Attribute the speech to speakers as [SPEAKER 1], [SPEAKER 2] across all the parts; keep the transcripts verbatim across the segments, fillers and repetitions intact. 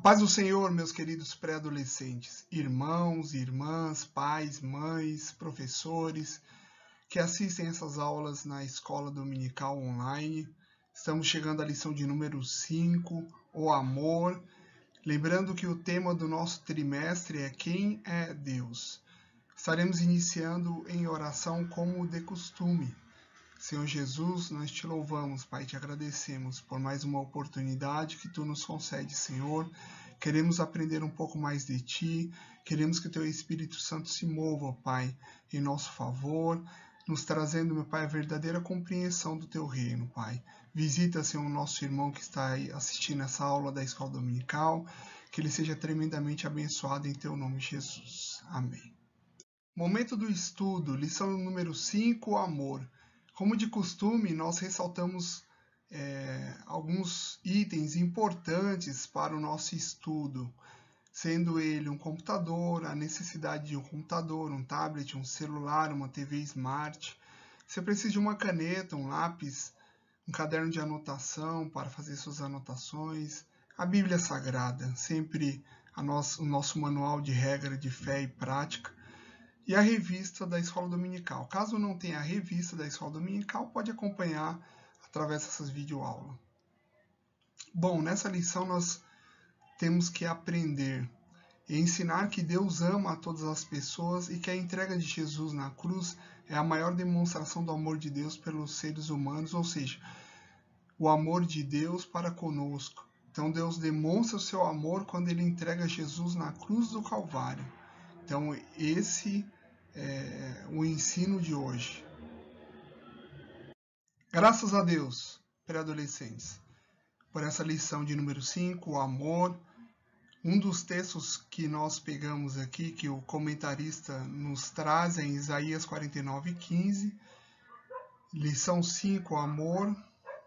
[SPEAKER 1] Paz do Senhor, meus queridos pré-adolescentes, irmãos, irmãs, pais, mães, professores que assistem essas aulas na escola dominical online. Estamos chegando à lição de número cinco, o amor. Lembrando que o tema do nosso trimestre é Quem é Deus? Estaremos iniciando em oração como de costume. Senhor Jesus, nós te louvamos, Pai, te agradecemos por mais uma oportunidade que tu nos concede, Senhor. Queremos aprender um pouco mais de ti, queremos que o teu Espírito Santo se mova, Pai, em nosso favor, nos trazendo, meu Pai, a verdadeira compreensão do teu reino, Pai. Visita, Senhor, o nosso irmão que está aí assistindo essa aula da escola dominical, que ele seja tremendamente abençoado em teu nome, Jesus. Amém. Momento do estudo, lição número cinco, o amor. Como de costume, nós ressaltamos é, alguns itens importantes para o nosso estudo, sendo ele um computador, a necessidade de um computador, um tablet, um celular, uma T V Smart. Você precisa de uma caneta, um lápis, um caderno de anotação para fazer suas anotações, a Bíblia Sagrada, sempre a nosso, o nosso manual de regra de fé e prática, e a revista da Escola Dominical. Caso não tenha a revista da Escola Dominical, pode acompanhar através dessas videoaulas. Bom, nessa lição nós temos que aprender e ensinar que Deus ama a todas as pessoas e que a entrega de Jesus na cruz é a maior demonstração do amor de Deus pelos seres humanos, ou seja, o amor de Deus para conosco. Então Deus demonstra o seu amor quando ele entrega Jesus na cruz do Calvário. Então esse é o ensino de hoje. Graças a Deus, pré-adolescentes, por essa lição de número cinco, o amor. Um dos textos que nós pegamos aqui, que o comentarista nos traz, é em Isaías quarenta e nove, quinze. Lição cinco, o amor.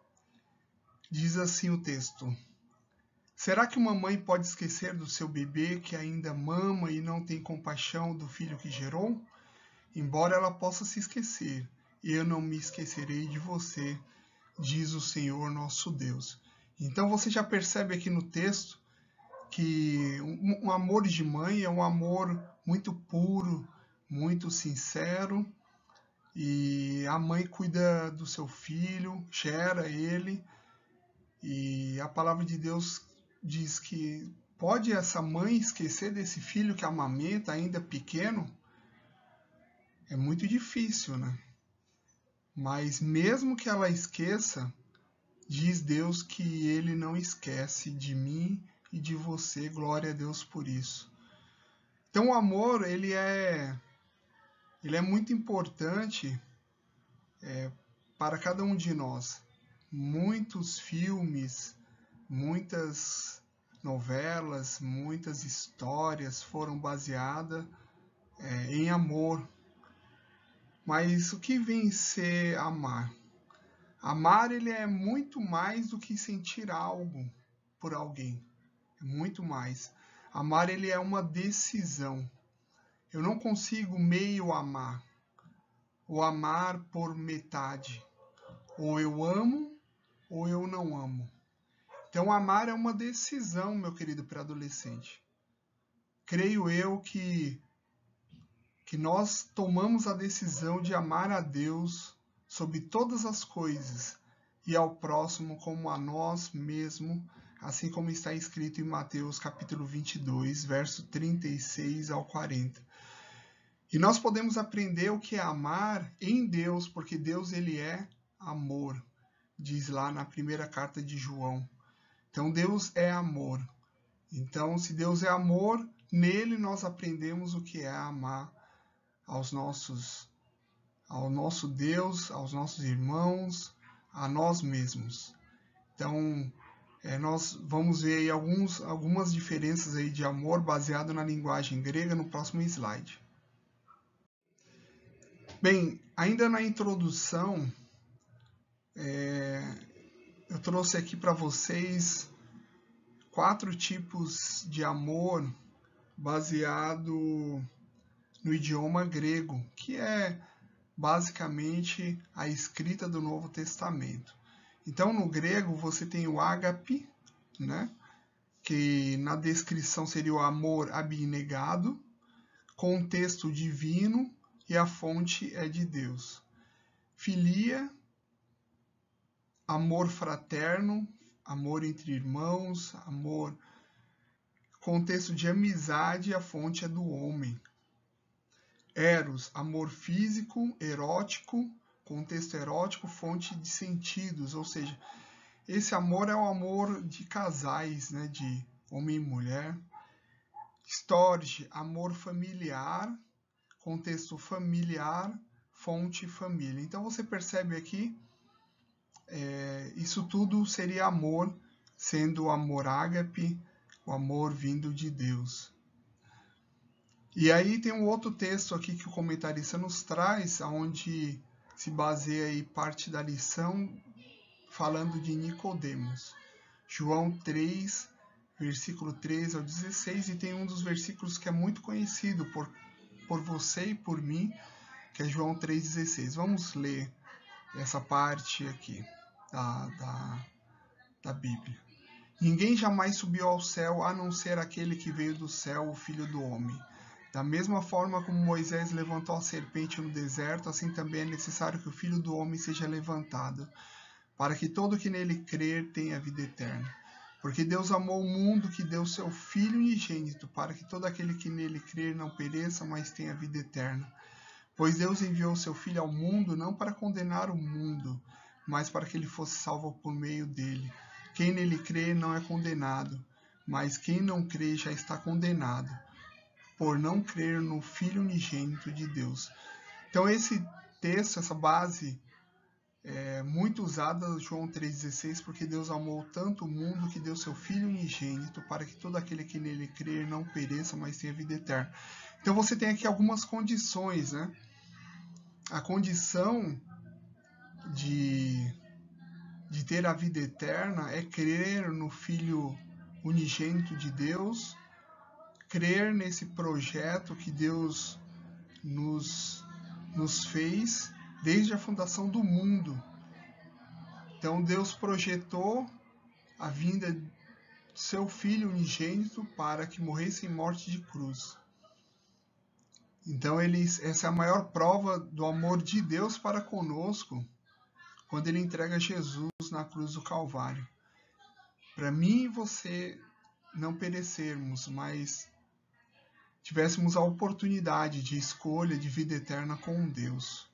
[SPEAKER 1] Diz assim o texto: será que uma mãe pode esquecer do seu bebê que ainda mama e não tem compaixão do filho que gerou? Embora ela possa se esquecer, eu não me esquecerei de você, diz o Senhor nosso Deus. Então você já percebe aqui no texto que um, um amor de mãe é um amor muito puro, muito sincero, e a mãe cuida do seu filho, gera ele, e a palavra de Deus diz que pode essa mãe esquecer desse filho que amamenta ainda pequeno? É muito difícil, né? Mas mesmo que ela esqueça, diz Deus que ele não esquece de mim e de você. Glória a Deus por isso. Então o amor, ele é, ele é muito importante é, para cada um de nós. Muitos filmes, muitas novelas, muitas histórias foram baseadas é, em amor. Mas o que vem ser amar? Amar, ele é muito mais do que sentir algo por alguém. É muito mais. Amar, ele é uma decisão. Eu não consigo meio amar. Ou amar por metade. Ou eu amo, ou eu não amo. Então, amar é uma decisão, meu querido pré-adolescente. Creio eu que que nós tomamos a decisão de amar a Deus sobre todas as coisas e ao próximo como a nós mesmos, assim como está escrito em Mateus capítulo vinte e dois, verso trinta e seis ao quarenta. E nós podemos aprender o que é amar em Deus, porque Deus ele é amor, diz lá na primeira carta de João. Então Deus é amor. Então, se Deus é amor, nele nós aprendemos o que é amar aos nossos, ao nosso Deus, aos nossos irmãos, a nós mesmos. Então, é, nós vamos ver aí alguns, algumas diferenças aí de amor baseado na linguagem grega no próximo slide. Bem, ainda na introdução, é, eu trouxe aqui para vocês quatro tipos de amor baseado no idioma grego, que é basicamente a escrita do Novo Testamento. Então, no grego, você tem o ágape, né, que na descrição seria o amor abnegado, contexto divino e a fonte é de Deus. Filia, amor fraterno, amor entre irmãos, amor, contexto de amizade, a fonte é do homem. Eros, amor físico, erótico, contexto erótico, fonte de sentidos, ou seja, esse amor é o amor de casais, né, de homem e mulher. Storge, amor familiar, contexto familiar, fonte família. Então você percebe aqui, é, isso tudo seria amor, sendo o amor ágape, o amor vindo de Deus. E aí tem um outro texto aqui que o comentarista nos traz, onde se baseia aí parte da lição, falando de Nicodemos. João três, versículo treze ao dezesseis, e tem um dos versículos que é muito conhecido por, por você e por mim, que é João três, dezesseis. Vamos ler essa parte aqui da, da, da Bíblia. Ninguém jamais subiu ao céu, a não ser aquele que veio do céu, o Filho do Homem. Da mesma forma como Moisés levantou a serpente no deserto, assim também é necessário que o Filho do Homem seja levantado, para que todo que nele crer tenha vida eterna. Porque Deus amou o mundo que deu seu Filho unigênito, para que todo aquele que nele crer não pereça, mas tenha vida eterna. Pois Deus enviou seu Filho ao mundo não para condenar o mundo, mas para que ele fosse salvo por meio dele. Quem nele crê não é condenado, mas quem não crê já está condenado, por não crer no Filho unigênito de Deus. Então esse texto, essa base, é muito usada, João três, dezesseis, porque Deus amou tanto o mundo que deu seu Filho unigênito, para que todo aquele que nele crer não pereça, mas tenha vida eterna. Então você tem aqui algumas condições, né? A condição de, de ter a vida eterna é crer no Filho unigênito de Deus, crer nesse projeto que Deus nos, nos fez desde a fundação do mundo. Então Deus projetou a vinda de seu Filho unigênito para que morresse em morte de cruz. Então ele, essa é a maior prova do amor de Deus para conosco, quando ele entrega Jesus na cruz do Calvário. Para mim e você não perecermos, mas tivéssemos a oportunidade de escolha de vida eterna com Deus.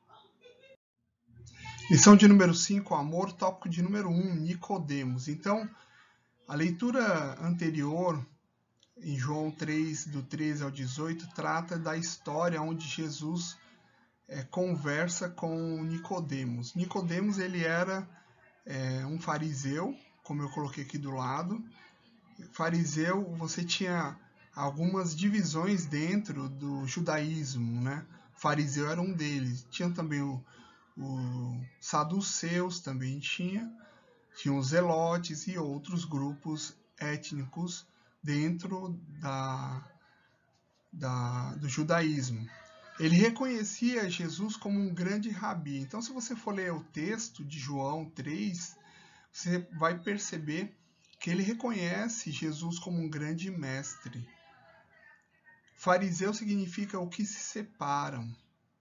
[SPEAKER 1] Lição de número cinco, amor, tópico de número um, Nicodemos. Então, a leitura anterior, em João três, do treze ao dezoito, trata da história onde Jesus é, conversa com Nicodemos. Nicodemos, ele era é, um fariseu, como eu coloquei aqui do lado. Fariseu, você tinha algumas divisões dentro do judaísmo, né? Fariseu era um deles. Tinha também o, o saduceus, também tinha. Tinha os zelotes e outros grupos étnicos dentro da, da, do judaísmo. Ele reconhecia Jesus como um grande rabi. Então, se você for ler o texto de João três, você vai perceber que ele reconhece Jesus como um grande mestre. Fariseu significa o que se separam.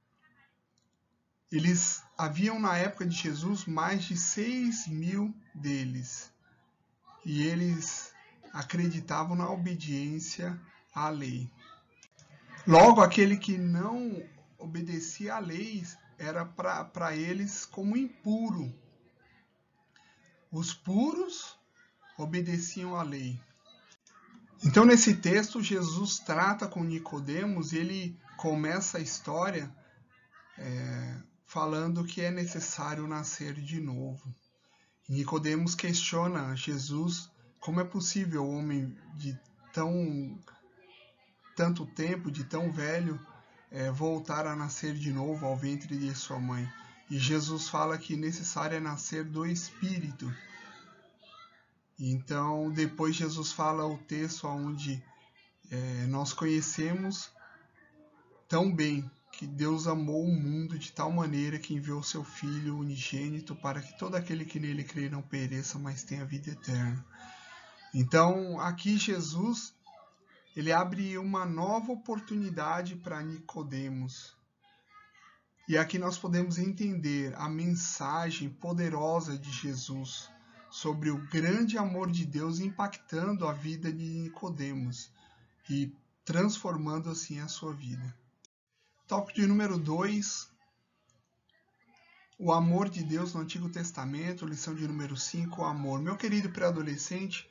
[SPEAKER 1] Eles haviam na época de Jesus mais de seis mil deles. E eles acreditavam na obediência à lei. Logo, aquele que não obedecia à lei era para eles como impuro. Os puros obedeciam à lei. Então, nesse texto, Jesus trata com Nicodemos e ele começa a história é, falando que é necessário nascer de novo. Nicodemos questiona Jesus como é possível o homem de tão tanto tempo, de tão velho, é, voltar a nascer de novo ao ventre de sua mãe. E Jesus fala que necessário é nascer do Espírito. Então, depois Jesus fala o texto onde é, nós conhecemos tão bem que Deus amou o mundo de tal maneira que enviou seu Filho unigênito para que todo aquele que nele crê não pereça, mas tenha vida eterna. Então, aqui Jesus, ele abre uma nova oportunidade para Nicodemos. E aqui nós podemos entender a mensagem poderosa de Jesus sobre o grande amor de Deus impactando a vida de Nicodemos e transformando assim a sua vida. Tópico de número dois, o amor de Deus no Antigo Testamento, lição de número cinco, o amor. Meu querido pré-adolescente,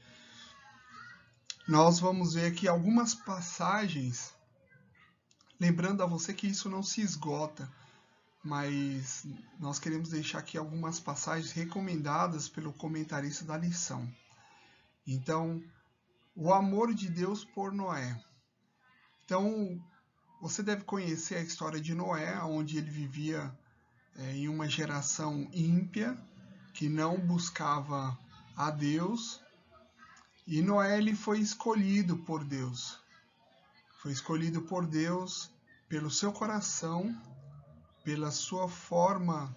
[SPEAKER 1] nós vamos ver aqui algumas passagens, lembrando a você que isso não se esgota, mas nós queremos deixar aqui algumas passagens recomendadas pelo comentarista da lição. Então, o amor de Deus por Noé. Então, você deve conhecer a história de Noé, onde ele vivia é, em uma geração ímpia, que não buscava a Deus, e Noé ele foi escolhido por Deus. Foi escolhido por Deus pelo seu coração, pela sua forma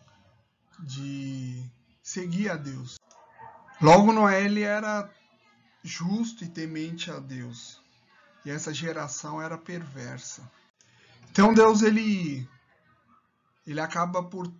[SPEAKER 1] de seguir a Deus. Logo, Noé ele era justo e temente a Deus. E essa geração era perversa. Então Deus ele, ele acaba por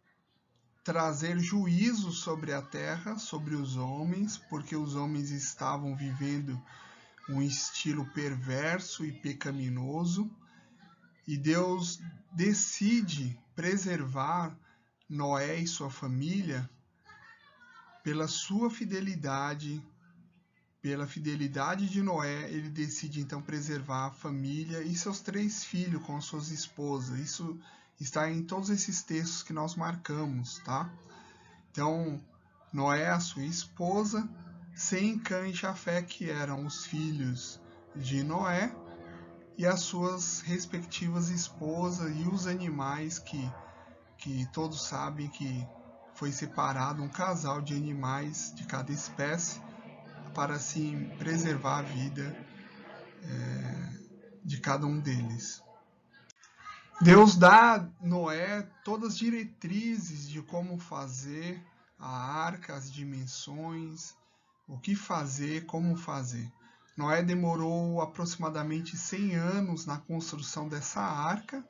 [SPEAKER 1] trazer juízo sobre a terra, sobre os homens, porque os homens estavam vivendo um estilo perverso e pecaminoso, e Deus decide preservar Noé e sua família pela sua fidelidade, pela fidelidade de Noé, ele decide então preservar a família e seus três filhos com suas esposas. Isso está em todos esses textos que nós marcamos, tá? Então, Noé, a sua esposa, Sem, Cã e Jafé, que eram os filhos de Noé, e as suas respectivas esposas e os animais que, que todos sabem que foi separado um casal de animais de cada espécie para assim preservar a vida é, de cada um deles. Deus dá a Noé todas as diretrizes de como fazer a arca, as dimensões, o que fazer, como fazer. Noé demorou aproximadamente cem anos na construção dessa arca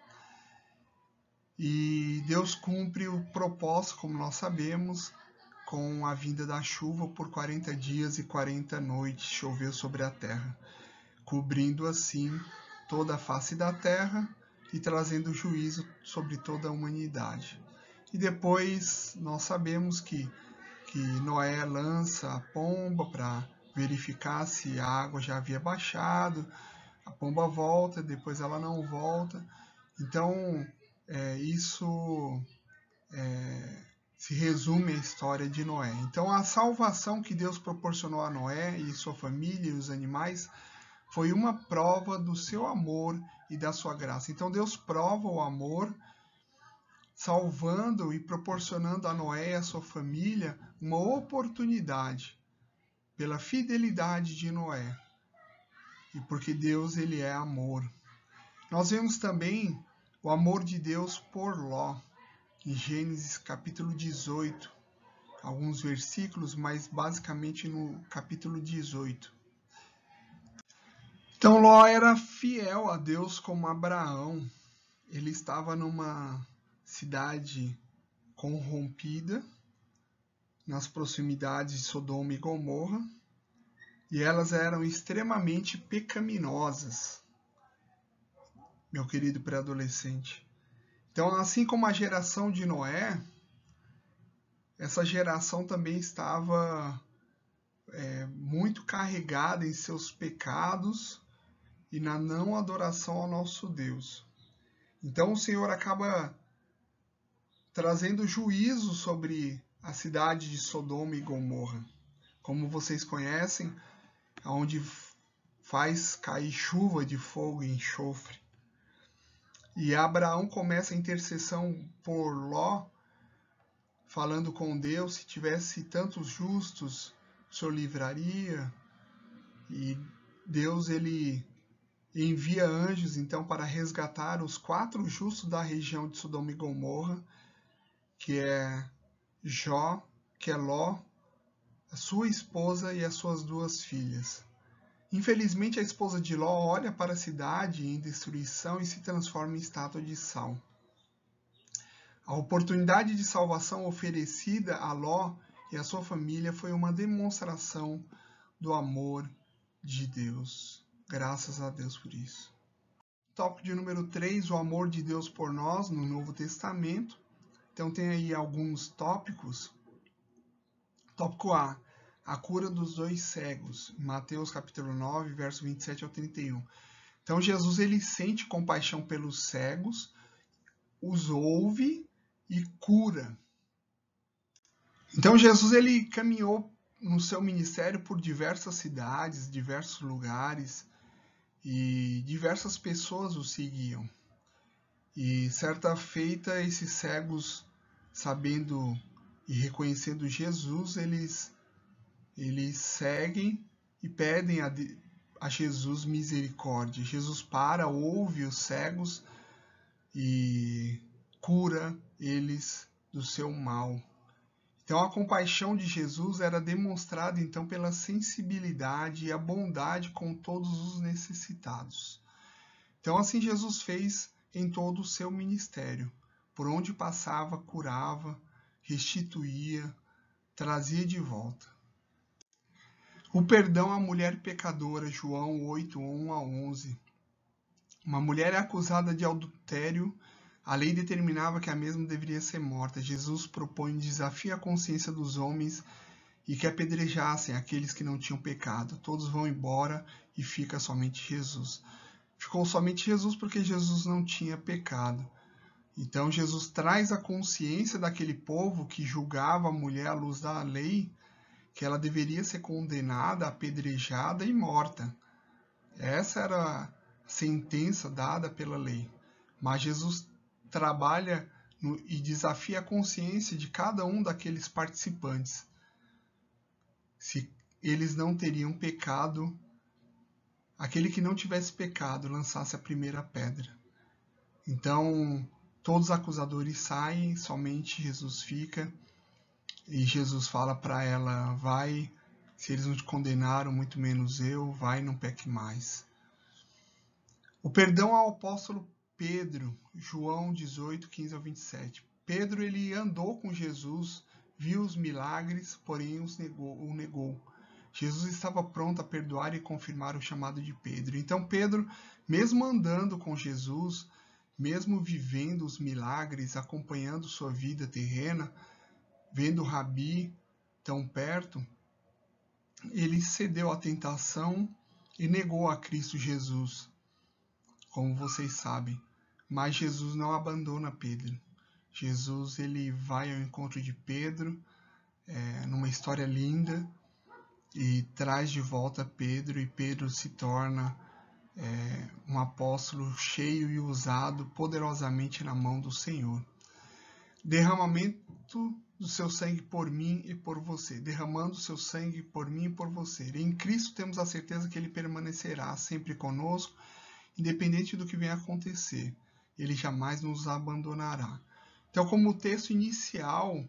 [SPEAKER 1] e Deus cumpre o propósito, como nós sabemos, com a vinda da chuva por quarenta dias e quarenta noites choveu sobre a terra, cobrindo assim toda a face da terra e trazendo juízo sobre toda a humanidade. E depois nós sabemos que, que Noé lança a pomba para verificar se a água já havia baixado, a pomba volta, depois ela não volta. Então, é, isso é, se resume a história de Noé. Então, a salvação que Deus proporcionou a Noé e sua família e os animais foi uma prova do seu amor e da sua graça. Então, Deus prova o amor, salvando e proporcionando a Noé e a sua família uma oportunidade pela fidelidade de Noé. E porque Deus ele é amor. Nós vemos também o amor de Deus por Ló, em Gênesis capítulo dezoito. Alguns versículos, mas basicamente no capítulo dezoito. Então Ló era fiel a Deus como Abraão. Ele estava numa cidade corrompida, nas proximidades de Sodoma e Gomorra, e elas eram extremamente pecaminosas, meu querido pré-adolescente. Então, assim como a geração de Noé, essa geração também estava é, muito carregada em seus pecados e na não adoração ao nosso Deus. Então, o Senhor acaba trazendo juízo sobre a cidade de Sodoma e Gomorra. Como vocês conhecem, onde faz cair chuva de fogo e enxofre. E Abraão começa a intercessão por Ló, falando com Deus, se tivesse tantos justos, o Senhor livraria. E Deus ele envia anjos então para resgatar os quatro justos da região de Sodoma e Gomorra, que é Jó, que é Ló, a sua esposa e as suas duas filhas. Infelizmente, a esposa de Ló olha para a cidade em destruição e se transforma em estátua de sal. A oportunidade de salvação oferecida a Ló e a sua família foi uma demonstração do amor de Deus. Graças a Deus por isso. Tópico de número três, o amor de Deus por nós no Novo Testamento. Então tem aí alguns tópicos. Tópico A, a cura dos dois cegos, Mateus capítulo nove, verso vinte e sete ao trinta e um. Então Jesus ele sente compaixão pelos cegos, os ouve e cura. Então Jesus ele caminhou no seu ministério por diversas cidades, diversos lugares, e diversas pessoas o seguiam. E certa feita, esses cegos, sabendo e reconhecendo Jesus, eles, eles seguem e pedem a, a Jesus misericórdia. Jesus para, ouve os cegos e cura eles do seu mal. Então a compaixão de Jesus era demonstrada então pela sensibilidade e a bondade com todos os necessitados. Então assim Jesus fez em todo o seu ministério. Por onde passava, curava, restituía, trazia de volta. O perdão à mulher pecadora, João oito, um a onze. Uma mulher é acusada de adultério. A lei determinava que a mesma deveria ser morta. Jesus propõe um desafio à consciência dos homens e que apedrejassem aqueles que não tinham pecado. Todos vão embora e fica somente Jesus. Ficou somente Jesus porque Jesus não tinha pecado. Então Jesus traz a consciência daquele povo que julgava a mulher à luz da lei, que ela deveria ser condenada, apedrejada e morta. Essa era a sentença dada pela lei. Mas Jesus trabalha no, e desafia a consciência de cada um daqueles participantes. Se eles não teriam pecado, aquele que não tivesse pecado lançasse a primeira pedra. Então, todos os acusadores saem, somente Jesus fica. E Jesus fala para ela, vai, se eles não te condenaram, muito menos eu, vai, não peque mais. O perdão ao apóstolo Pedro, João dezoito, quinze ao vinte e sete. Pedro ele andou com Jesus, viu os milagres, porém os negou, o negou. Jesus estava pronto a perdoar e confirmar o chamado de Pedro. Então Pedro, mesmo andando com Jesus, mesmo vivendo os milagres, acompanhando sua vida terrena, vendo o Rabi tão perto, ele cedeu à tentação e negou a Cristo Jesus, como vocês sabem. Mas Jesus não abandona Pedro. Jesus ele vai ao encontro de Pedro, é, numa história linda, e traz de volta Pedro, e Pedro se torna é, um apóstolo cheio e usado poderosamente na mão do Senhor. Derramamento do seu sangue por mim e por você, derramando o seu sangue por mim e por você. Em Cristo temos a certeza que ele permanecerá sempre conosco, independente do que venha a acontecer. Ele jamais nos abandonará. Então, como o texto inicial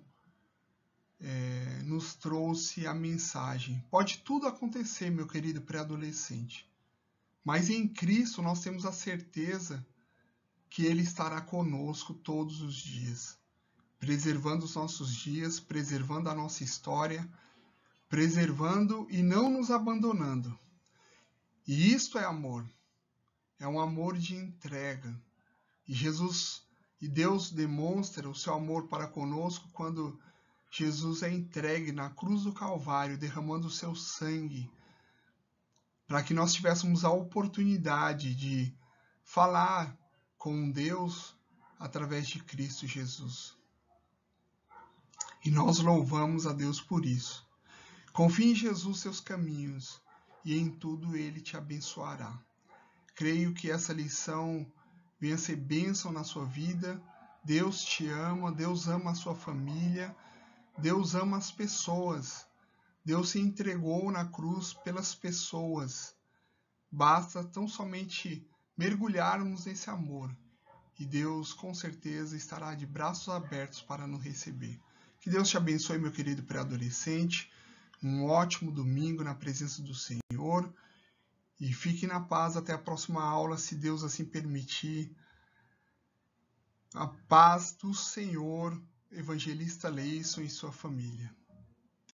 [SPEAKER 1] é, nos trouxe a mensagem, pode tudo acontecer, meu querido pré-adolescente, mas em Cristo nós temos a certeza que ele estará conosco todos os dias, preservando os nossos dias, preservando a nossa história, preservando e não nos abandonando. E isto é amor. É um amor de entrega. E Jesus e Deus demonstra o seu amor para conosco quando Jesus é entregue na cruz do Calvário, derramando o seu sangue, para que nós tivéssemos a oportunidade de falar com Deus através de Cristo Jesus. E nós louvamos a Deus por isso. Confie em Jesus seus caminhos, e em tudo ele te abençoará. Creio que essa lição venha ser bênção na sua vida. Deus te ama, Deus ama a sua família, Deus ama as pessoas. Deus se entregou na cruz pelas pessoas. Basta tão somente mergulharmos nesse amor, e Deus com certeza estará de braços abertos para nos receber. Que Deus te abençoe, meu querido pré-adolescente. um ótimo domingo na presença do Senhor e fique na paz até a próxima aula, se Deus assim permitir. A paz do Senhor, Evangelista Leison e sua família.